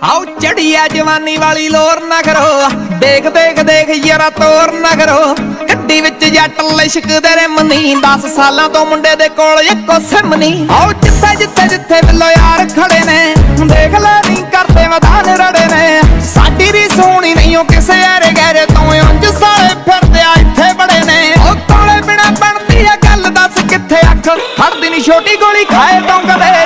आओ चढ़ी है जवानी वाली लोर ना करो, देख देख देख यारा तोर ना करो। गड्डी विच जट लिशकदे रे मनी, 10 सालां तो मुंडे दे कोल इक्को सिम नी। आओ जिथे जिथे जिथे बिल्लो यार खड़े ने, देख ले नहीं करते मैदान रड़े ने। साडी री सोहनी नहीं ओ किसे यारे गहरे तो उंज साले फिरदे आ इत्थे बड़े ने। ओ तोले बिना बनदी है गल, दस किथे अख फड़दी नी छोटी गोली खाए तो कदे।